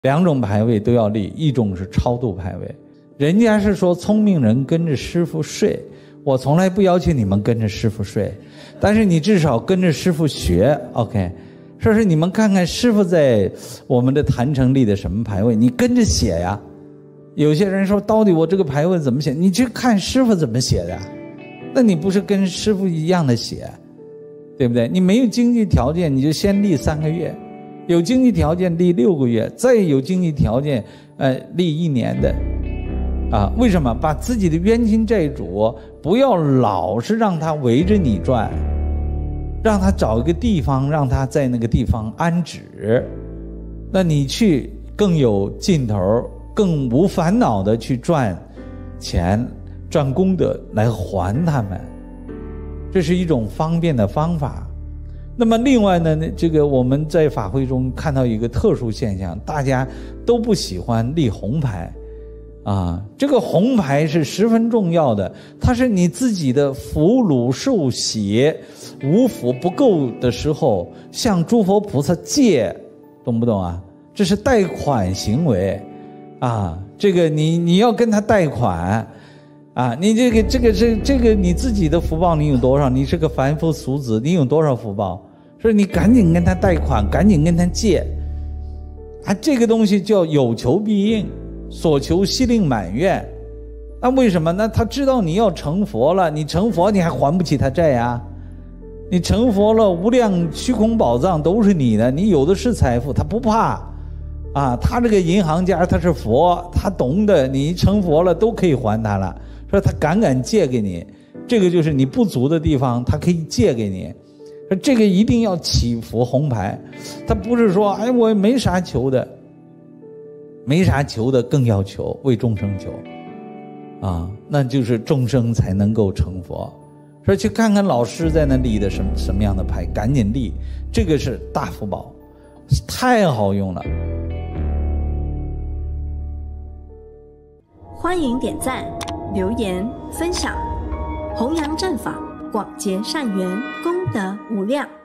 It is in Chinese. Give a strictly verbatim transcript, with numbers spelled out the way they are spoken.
两种牌位都要立，一种是超度牌位。人家是说聪明人跟着师父睡，我从来不要求你们跟着师父睡，但是你至少跟着师父学 OK。 说是你们看看师父在我们的坛城立的什么牌位，你跟着写呀。有些人说到底我这个牌位怎么写，你去看师父怎么写的，那你不是跟师父一样的写，对不对？你没有经济条件你就先立三个月，有经济条件立六个月，再有经济条件呃立一年的啊。为什么？把自己的冤亲债主不要老是让他围着你转，让他找一个地方让他在那个地方安止，那你去更有劲头，更无烦恼的去赚钱赚功德来还他们，这是一种方便的方法。那么另外呢，这个我们在法会中看到一个特殊现象，大家都不喜欢立红牌啊，这个红牌是十分重要的，它是你自己的福禄寿喜五福不够的时候向诸佛菩萨借，懂不懂啊？这是贷款行为啊，这个你你要跟他贷款啊，你这个这个这这个你自己的福报你有多少？你是个凡夫俗子，你有多少福报？所以你赶紧跟他贷款，赶紧跟他借啊，这个东西叫有求必应，所求悉令满愿。那为什么？那他知道你要成佛了，你成佛你还还不起他债呀？你成佛了，无量虚空宝藏都是你的，你有的是财富，他不怕啊。他这个银行家他是佛，他懂的，你成佛了都可以还他了，说他敢敢借给你，这个就是你不足的地方，他可以借给你。这个一定要祈福红牌，他不是说哎我没啥求的，没啥求的更要求，为众生求啊，那就是众生才能够成佛。说去看看老师在那立的什么什么样的牌，赶紧立，这个是大福宝，太好用了。 欢迎点赞、留言、分享，弘扬正法，广结善缘，功德无量。